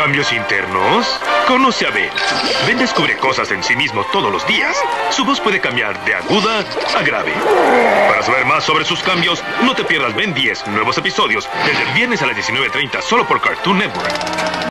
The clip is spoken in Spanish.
¿Cambios internos? Conoce a Ben. Ben descubre cosas en sí mismo todos los días. Su voz puede cambiar de aguda a grave. Para saber más sobre sus cambios, no te pierdas Ben 10 nuevos episodios desde el viernes a las 19:30 solo por Cartoon Network.